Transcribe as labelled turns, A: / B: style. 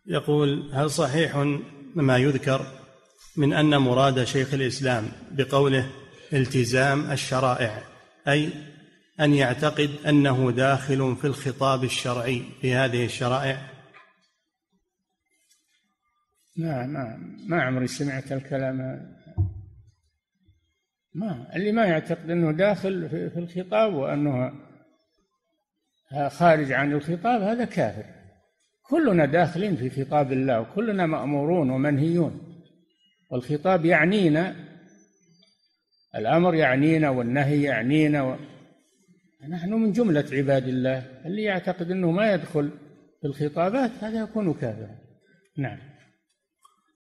A: يقول: هل صحيح ما يذكر من أن مراد شيخ الإسلام بقوله التزام الشرائع أي أن يعتقد أنه داخل في الخطاب الشرعي في هذه الشرائع؟
B: ما عمري سمعت الكلام. اللي ما يعتقد أنه داخل في الخطاب وأنه خارج عن الخطاب هذا كافر. كلنا داخلين في خطاب الله، وكلنا مأمورون ومنهيون، والخطاب يعنينا، الأمر يعنينا والنهي يعنينا، نحن من جملة عباد الله. اللي يعتقد أنه ما يدخل في الخطابات هذا يكون كافرا. نعم.